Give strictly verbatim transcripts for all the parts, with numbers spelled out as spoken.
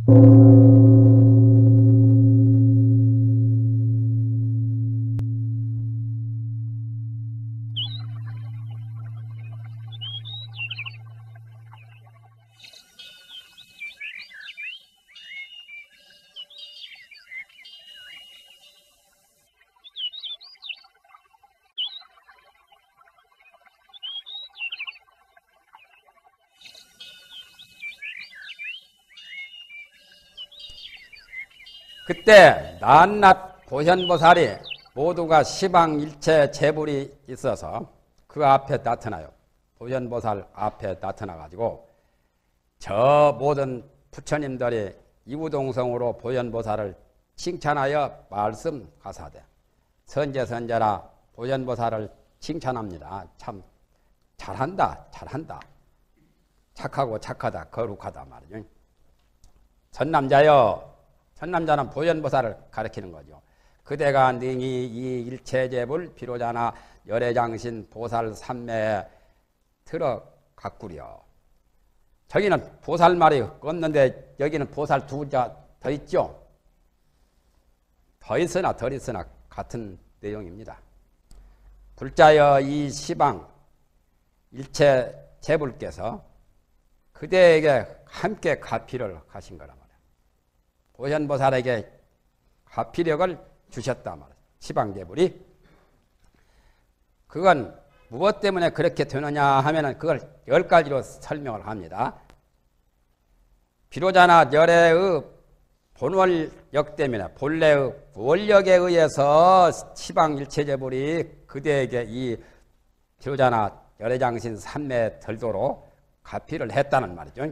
그때 낱낱 보현보살이 모두가 시방일체 재불이 있어서 그 앞에 나타나요. 보현보살 앞에 나타나가지고 저 모든 부처님들이 이우동성으로 보현보살을 칭찬하여 말씀하사대. 선제선제라 보현보살을 칭찬합니다. 참 잘한다, 잘한다. 착하고 착하다, 거룩하다 말이죠. 선남자여, 선남자는 보현보살을 가리키는 거죠. 그대가 능히 이 일체재불 비로자나 열애장신 보살 삼매에 들어갔구려. 저기는 보살 말이 없는데 여기는 보살 두 자 더 있죠. 더 있으나 덜 있으나 같은 내용입니다. 불자여 이 시방 일체 재불께서 그대에게 함께 가피를 하신 거란 말이에요. 보현보살에게 가피력을 주셨단 말이에요. 시방재불이. 그건 무엇 때문에 그렇게 되느냐 하면은 그걸 열 가지로 설명을 합니다. 비로자나 열애의 본원력 때문에 본래의 원력에 의해서 시방일체재불이 그대에게 이 비로자나 열애장신 삼매 들도록 가피를 했다는 말이죠.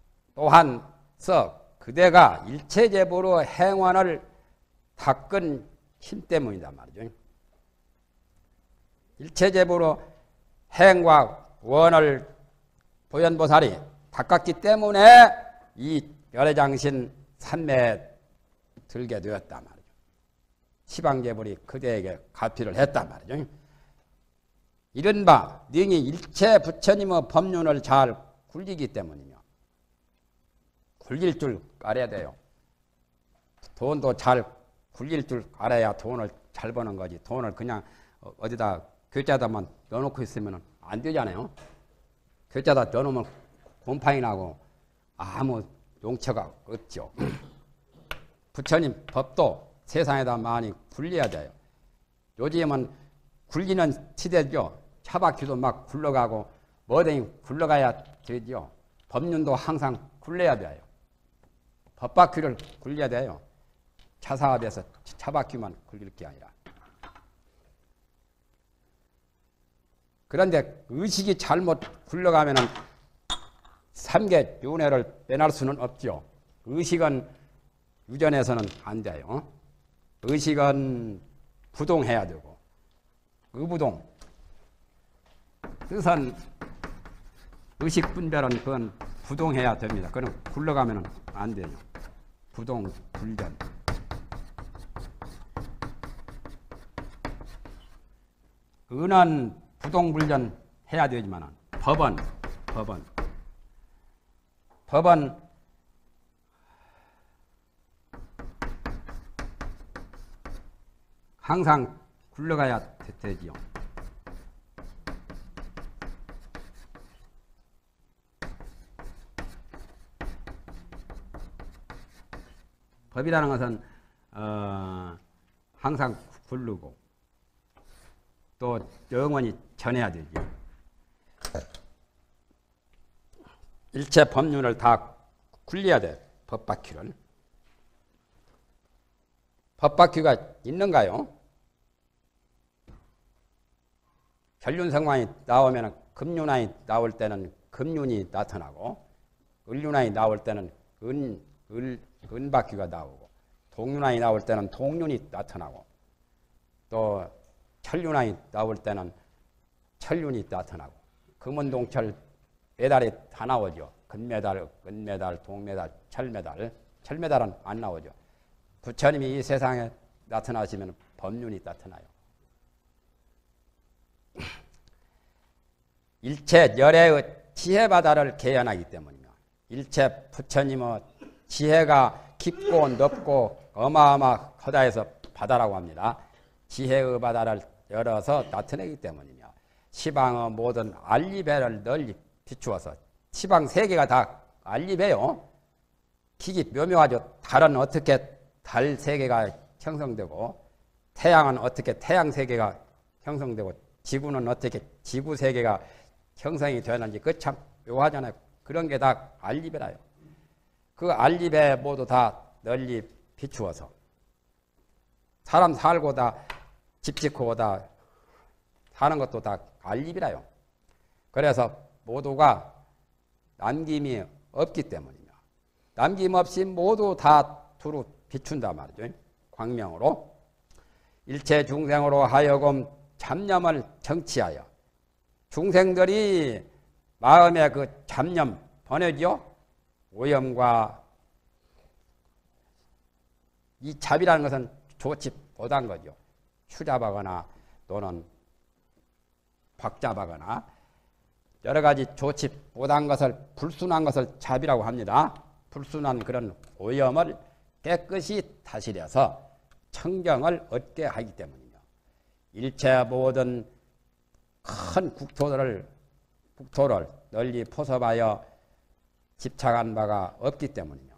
또한서 그대가 일체재불의 행원을 닦은 힘 때문이란 말이죠. 일체재불의 행과 원을 보현보살이 닦았기 때문에 이 열애장신 삼매에 들게 되었단 말이죠. 시방재불이 그대에게 가피를 했단 말이죠. 이른바 능히 일체 부처님의 법륜을 잘 굴리기 때문이며 굴릴 줄 알아야 돼요. 돈도 잘 굴릴 줄 알아야 돈을 잘 버는 거지. 돈을 그냥 어디다 교자다만 넣어놓고 있으면 안 되잖아요. 교자다 넣어놓으면 곰팡이 나고 아무 용처가 없죠. 부처님 법도 세상에다 많이 굴려야 돼요. 요즘은 굴리는 시대죠. 차바퀴도 막 굴러가고 뭐든지 굴러가야 되죠. 법륜도 항상 굴려야 돼요. 법바퀴를 굴려야 돼요. 차사업에서 차바퀴만 굴릴 게 아니라. 그런데 의식이 잘못 굴러가면은 삼계 윤회를 빼낼 수는 없죠. 의식은 유전해서는 안 돼요. 의식은 부동해야 되고, 의부동. 뜻은 의식 분별은 그건 부동해야 됩니다. 그건 굴러가면 안 돼요. 부동, 불변. 은은 부동불변 해야 되지만 법은, 법은, 법은 항상 굴러가야 되지요. 법이라는 것은 어, 항상 굴르고 또 영원히 전해야 되죠. 일체 법륜을 다 굴려야 돼. 법바퀴를. 법바퀴가 있는가요? 결륜성왕이 나오면 금륜왕이 나올 때는 금륜이 나타나고 을륜왕이 나올 때는 은, 을, 은바퀴가 나오고 동륜왕이 나올 때는 동륜이 나타나고 또 철륜왕이 나올 때는 철륜이 나타나고 금은동철 메달이 다 나오죠. 금메달, 은메달, 동메달, 철메달. 철메달은 안 나오죠. 부처님이 이 세상에 나타나시면 법륜이 나타나요. 일체 열애의 지혜바다를 개연하기 때문이며 일체 부처님의 지혜가 깊고 넓고 어마어마하다 해서 바다라고 합니다. 지혜의 바다를 열어서 나타내기 때문이며 시방의 모든 알리배를 널리 비추어서 시방 세계가 다 알리배요. 기기 묘묘하죠. 달은 어떻게 달 세계가 형성되고 태양은 어떻게 태양 세계가 형성되고 지구는 어떻게 지구 세계가 형성이 되는지 그 참 묘하잖아요. 그런 게 다 알리배라요. 그 알리배 모두 다 널리 비추어서 사람 살고 다 집 짓고 다 사는 것도 다 알리배라요. 그래서 모두가 남김이 없기 때문이며 남김없이 모두 다 두루 비춘단 말이죠. 광명으로 일체 중생으로 하여금 잡념을 정치하여 중생들이 마음에 그 잡념 번뇌죠. 오염과 이 잡이라는 것은 좋지 못한 거죠. 추잡하거나 또는 박잡하거나 여러 가지 좋지 못한 것을 불순한 것을 잡이라고 합니다. 불순한 그런 오염을 깨끗이 다스려서 청정을 얻게 하기 때문이며 일체 모든 큰 국토를 국토를 널리 포섭하여 집착한 바가 없기 때문이며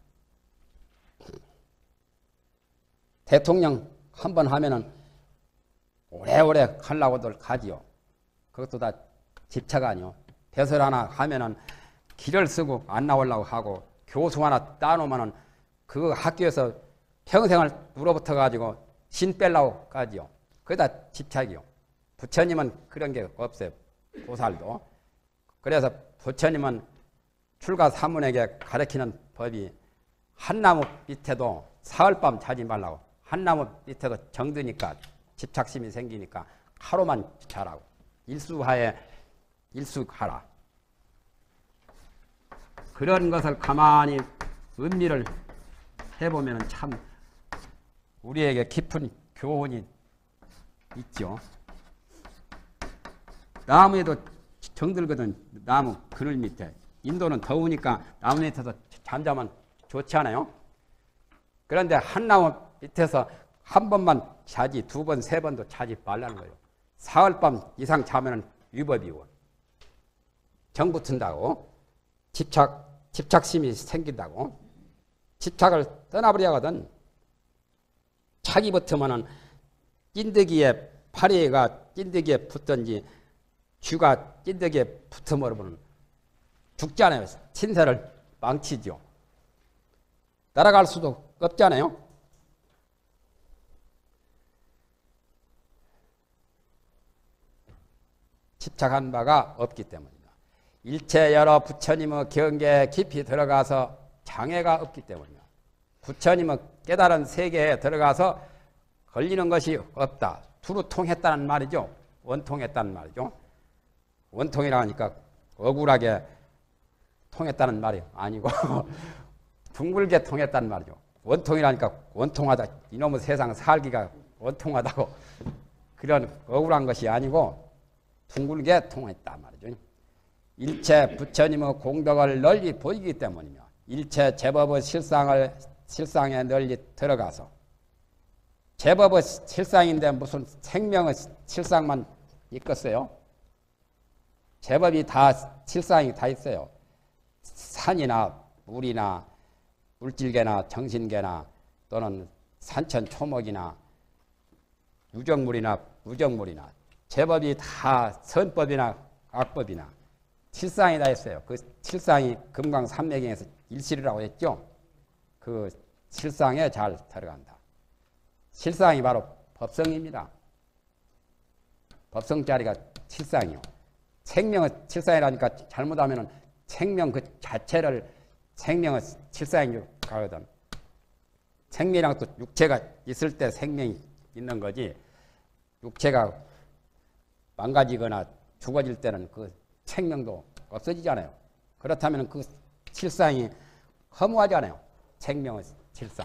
대통령 한 번 하면은 오래오래 하려고들 가지요. 그것도 다 집착 아니요. 배설 하나 하면은 길을 쓰고 안 나오려고 하고 교수 하나 따놓으면은 그 학교에서 평생을 물어붙어 가지고 신 빼려고 가지요. 그게 다 집착이요. 부처님은 그런 게 없어요. 보살도. 그래서 부처님은 출가 사문에게 가르치는 법이 한나무 밑에도 사흘밤 자지 말라고. 한나무 밑에도 정드니까 집착심이 생기니까 하루만 자라고. 일수하에 일수하라. 그런 것을 가만히 음미를 해보면 참 우리에게 깊은 교훈이 있죠. 나무에도 정들거든. 나무 그늘 밑에. 인도는 더우니까 나무 밑에서 잠자면 좋지 않아요? 그런데 한 나무 밑에서 한 번만 자지 두 번, 세 번도 자지 말라는 거예요. 사흘밤 이상 자면 위법이고 정 붙은다고 집착, 집착심이 생긴다고 집착을 떠나버려거든. 착이 붙으면은 찐득이에 파리가 찐득이에 붙든지 쥐가 찐득이에 붙어버리면 죽잖아요. 신세를 망치죠. 날아갈 수도 없잖아요. 집착한 바가 없기 때문이다. 일체 여러 부처님의 경계에 깊이 들어가서 장애가 없기 때문이다. 부처님의 깨달은 세계에 들어가서 걸리는 것이 없다. 두루 통했다는 말이죠. 원통했다는 말이죠. 원통이라 하니까 억울하게 통했다는 말이 아니고 둥글게 통했다는 말이죠. 원통이라니까 원통하다. 이놈의 세상 살기가 원통하다고 그런 억울한 것이 아니고 둥글게 통했단 말이죠. 일체 부처님의 공덕을 널리 보이기 때문이며 일체 제법의 실상을 실상에 널리 들어가서 제법의 실상인데 무슨 생명의 실상만 있겠어요? 제법이 다 실상이 다 있어요. 산이나 물이나 물질계나 정신계나 또는 산천 초목이나 유정물이나 무정물이나 제법이 다 선법이나 악법이나 실상이 다 있어요. 그 실상이 금강산매경에서 일실이라고 했죠. 그 실상에 잘 들어간다. 실상이 바로 법성입니다. 법성자리가 실상이요. 생명의 실상이라니까 잘못하면 생명 그 자체를 생명의 실상인 줄 가거든. 생명이랑 또 육체가 있을 때 생명이 있는 거지. 육체가 망가지거나 죽어질 때는 그 생명도 없어지잖아요. 그렇다면 그 실상이 허무하잖아요. 생명의 실상.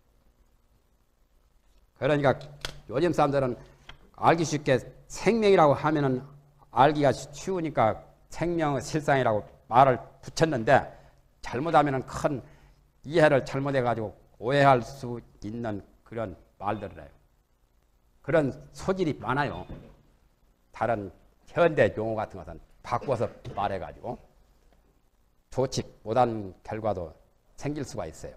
그러니까 요즘 사람들은 알기 쉽게 생명이라고 하면은 알기가 쉬우니까 생명의 실상이라고 말을 붙였는데 잘못하면 큰 이해를 잘못해가지고 오해할 수 있는 그런 말들을 해요. 그런 소질이 많아요. 다른 현대 용어 같은 것은 바꿔서 말해가지고 좋지 못한 결과도 생길 수가 있어요.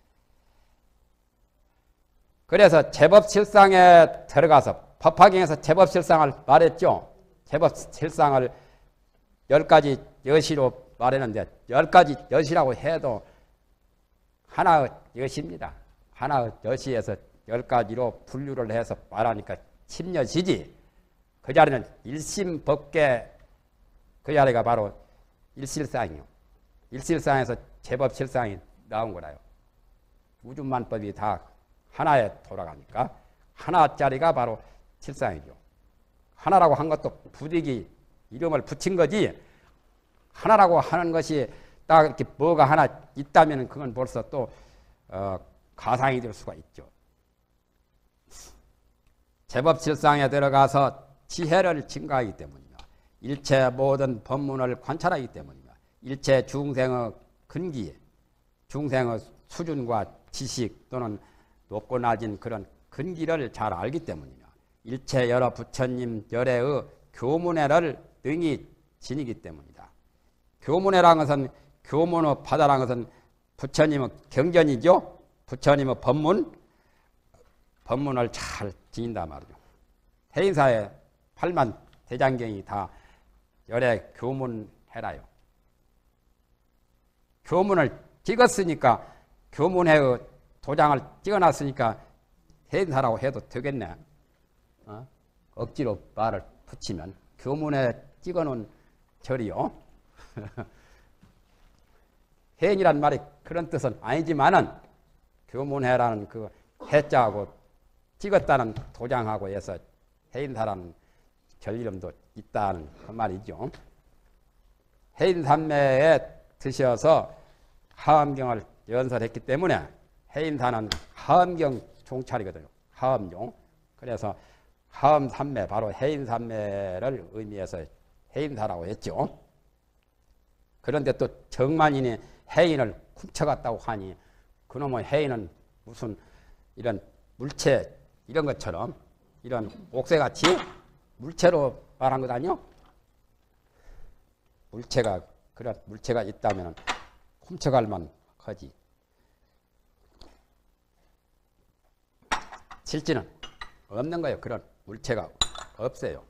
그래서 제법실상에 들어가서 법화경에서 제법실상을 말했죠. 제법실상을 열 가지 여시로 말했는데 열 가지 여시라고 해도 하나 여시입니다. 하나 여시에서 열 가지로 분류를 해서 말하니까 십여시지. 그 자리는 일심법계 그 자리가 바로 일실상이요. 일실상에서 제법실상이 나온 거라요. 우주만법이 다 하나에 돌아가니까 하나짜리가 바로 실상이죠. 하나라고 한 것도 부득이 이름을 붙인 거지 하나라고 하는 것이 딱 이렇게 뭐가 하나 있다면 그건 벌써 또 어, 가상이 될 수가 있죠. 제법실상에 들어가서 지혜를 증가하기 때문이며 일체 모든 법문을 관찰하기 때문이며 일체 중생의 근기, 중생의 수준과 지식 또는 높고 낮은 그런 근기를 잘 알기 때문이며 일체 여러 부처님 열애의 교문회를 능히 지니기 때문이다. 교문회라는 것은 교문의 바다라는 것은 부처님의 경전이죠. 부처님의 법문, 법문을 잘 지닌단 말이죠. 해인사에 팔만 대장경이 다 열애 교문해라요. 교문을 찍었으니까 교문회의 도장을 찍어놨으니까 해인사라고 해도 되겠네. 어? 억지로 말을 붙이면 교문에 찍어놓은 절이요. 해인이란 말이 그런 뜻은 아니지만은 교문회라는 그 해자하고 찍었다는 도장하고 해서 해인사라는 절 이름도 있다는 그 말이죠. 해인산매에 드셔서 하엄경을 연설했기 때문에 해인사는 하엄경 종찰이거든요. 하엄종. 그래서 하엄산매 바로 해인산매를 의미해서 해인사라고 했죠. 그런데 또 정만인이 해인을 훔쳐갔다고 하니 그놈의 해인은 무슨 이런 물체 이런 것처럼 이런 옥새같이 물체로 말한 것 아니요? 물체가 그런 물체가 있다면 훔쳐갈만 하지. 실제는 없는 거예요. 그런 물체가 없어요.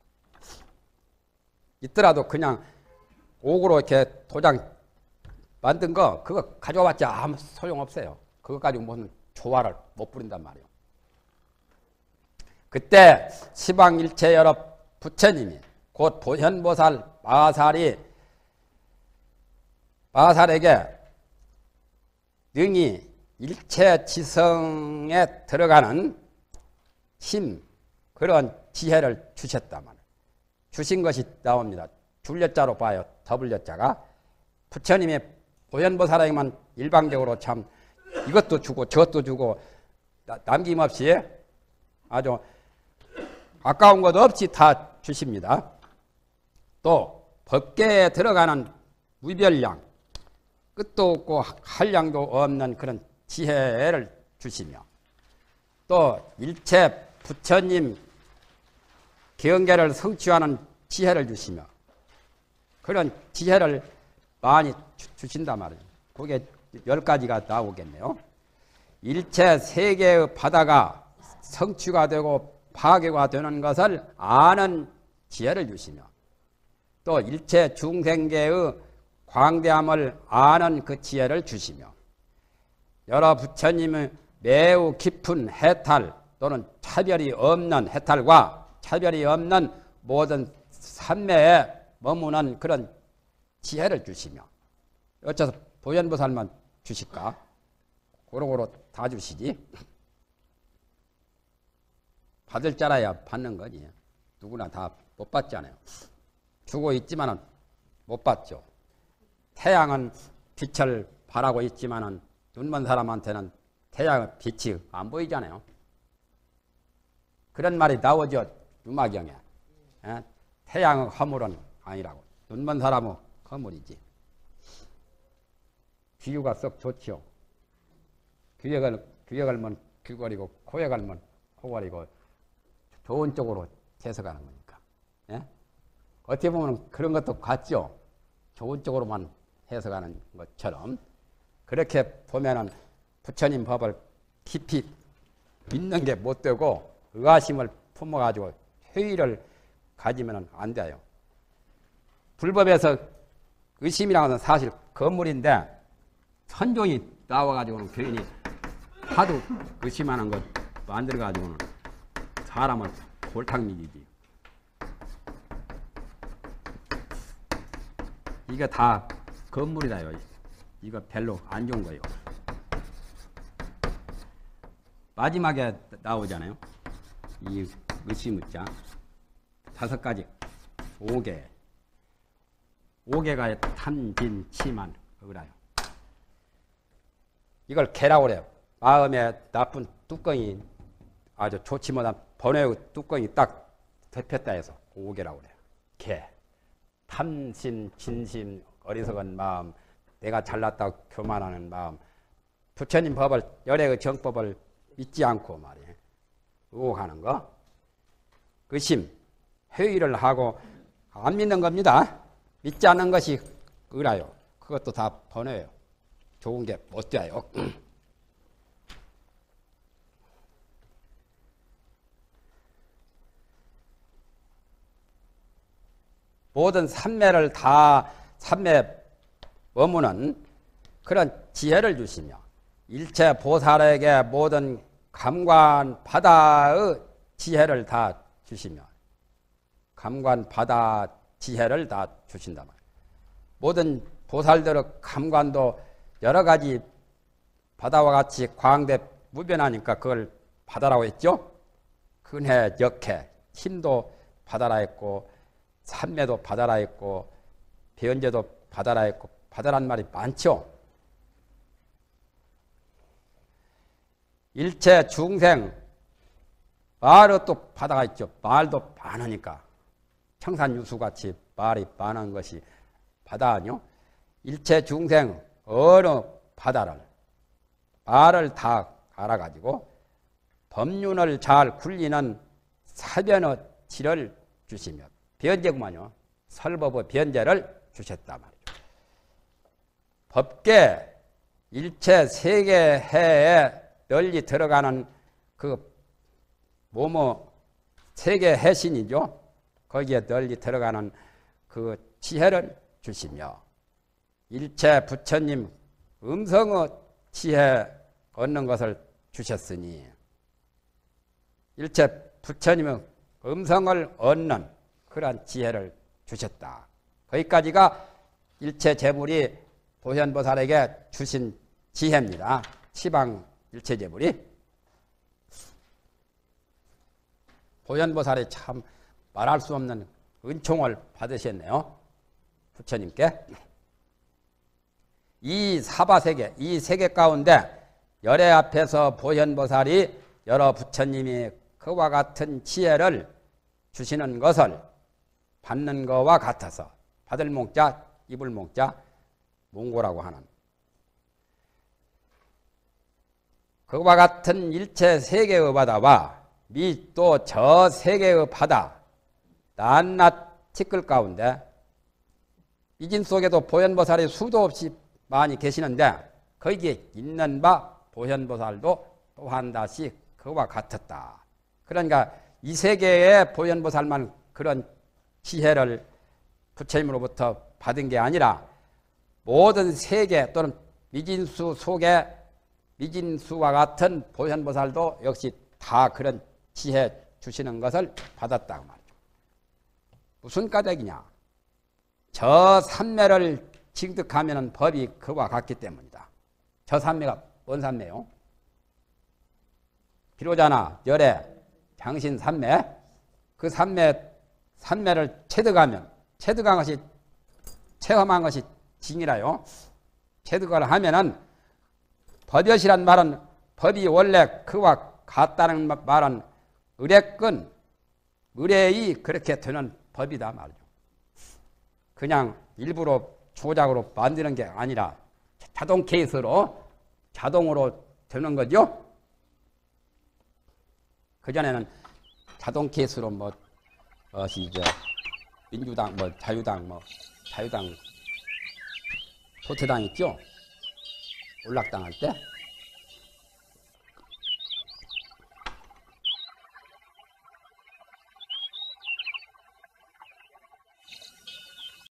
있더라도 그냥 옥으로 이렇게 도장 만든 거 그거 가져와봤자 아무 소용없어요. 그거 가지고 무슨 조화를 못 부린단 말이에요. 그때 시방일체 여러 부처님이 곧 보현보살 마살이 마살에게 능히 일체 지성에 들어가는 힘 그런 지혜를 주셨단 말이에요. 주신 것이 나옵니다. 줄여자로 봐요. 더블여자가 부처님이 보현보살에게만 일방적으로 참 이것도 주고 저것도 주고 남김없이 아주 아까운 것 없이 다 주십니다. 또 법계에 들어가는 무별량 끝도 없고 한량도 없는 그런 지혜를 주시며 또 일체 부처님 경계를 성취하는 지혜를 주시며 그런 지혜를 많이 주, 주신단 말이에요. 그게 열 가지가 나오겠네요. 일체 세계의 바다가 성취가 되고 파괴가 되는 것을 아는 지혜를 주시며 또 일체 중생계의 광대함을 아는 그 지혜를 주시며 여러 부처님의 매우 깊은 해탈 또는 차별이 없는 해탈과 차별이 없는 모든 산매에 머무는 그런 지혜를 주시며 어째서 보현보살만 주실까? 고루고루 다 주시지. 받을 자라야 받는 거지. 누구나 다 못 받잖아요. 주고 있지만은 못 받죠. 태양은 빛을 발하고 있지만은 눈먼 사람한테는 태양의 빛이 안 보이잖아요. 그런 말이 나오죠. 유마경에. 에? 태양의 허물은 아니라고. 눈먼 사람은 허물이지. 비유가 썩 좋죠. 귀에 걸, 귀에 걸면 귀걸이고 코에 걸면 코걸이고 좋은 쪽으로 해석하는 거니까. 예? 어떻게 보면 그런 것도 같죠. 좋은 쪽으로만 해석하는 것처럼 그렇게 보면은 부처님 법을 깊이 믿는 게 못 되고 의아심을 품어가지고 회의를 가지면 안 돼요. 불법에서 의심이라는 것은 사실 건물인데 선종이 나와가지고는 괜히 하도 의심하는 것 만들어가지고는 사람을 골탕 먹이지. 이게 다 건물이다요. 이거 별로 안 좋은 거예요. 마지막에 나오잖아요. 이 의심의자 다섯 가지 오개 오개가 탐진치만 그거라요. 이걸 개라고 그래요. 마음에 나쁜 뚜껑이 아주 좋지 못한 번외의 뚜껑이 딱 덮였다 해서 오개라고 그래요. 개. 탐심, 진심, 어리석은 마음, 내가 잘났다고 교만하는 마음, 부처님 법을, 열애의 정법을 믿지 않고 말이에요. 의혹하는 거. 의심, 회의를 하고 안 믿는 겁니다. 믿지 않는 것이 의라요. 그것도 다 번외예요. 좋은 게 못 돼요. 모든 삼매를 다 삼매 머무는 그런 지혜를 주시며 일체 보살에게 모든 감관 바다의 지혜를 다 주시며 감관 바다 지혜를 다 주신다 말이에요. 모든 보살들의 감관도 여러 가지 바다와 같이 광대 무변하니까 그걸 바다라고 했죠. 근해, 역해, 힘도 바다라 했고 삼매도 바다라 했고 변제도 바다라 했고 바다란 말이 많죠. 일체 중생 말은 또 바다가 있죠. 말도 많으니까 청산유수같이 말이 많은 것이 바다 아니요. 일체 중생 어느 바다를 말을 다 알아가지고 법륜을 잘 굴리는 사변의 질을 주시며 변제구만요. 설법의 변제를 주셨단 말이죠. 법계 일체 세계해에 널리 들어가는 그 뭐뭐 세계해신이죠. 거기에 널리 들어가는 그 지혜를 주시며 일체 부처님 음성의 지혜 얻는 것을 주셨으니 일체 부처님의 음성을 얻는 그러한 지혜를 주셨다. 거기까지가 일체 재물이 보현보살에게 주신 지혜입니다. 시방 일체 재물이 보현보살이 참 말할 수 없는 은총을 받으셨네요. 부처님께. 이 사바세계, 이 세계 가운데 열애 앞에서 보현보살이 여러 부처님이 그와 같은 지혜를 주시는 것을 받는 것과 같아서 받을 몽자, 입을 몽자, 몽고라고 하는 그와 같은 일체 세계의 바다와 미 또 저 세계의 바다 낱낱 티끌 가운데 이진 속에도 보현보살이 수도 없이 많이 계시는데 거기에 있는 바 보현보살도 또한 다시 그와 같았다. 그러니까 이 세계의 보현보살만 그런 지혜를 부처님으로부터 받은 게 아니라 모든 세계 또는 미진수 속에 미진수와 같은 보현보살도 역시 다 그런 지혜 주시는 것을 받았다고 말이죠. 무슨 까닭이냐? 저 삼매를 징득하면 법이 그와 같기 때문이다. 저 삼매가 뭔 삼매요? 비로자나, 열애, 장신 삼매, 그 삼매, 삼매를 체득하면, 체득한 것이, 체험한 것이 징이라요. 체득을 하면은, 법엿이란 말은, 법이 원래 그와 같다는 말은 의례근, 의례이 그렇게 되는 법이다 말이죠. 그냥 일부러 조작으로 만드는 게 아니라 자동 케이스로, 자동으로 되는 거죠. 그전에는 자동 케이스로 뭐, 어, 이제, 민주당, 뭐, 자유당, 뭐, 자유당, 도태당 있죠? 올락당할 때.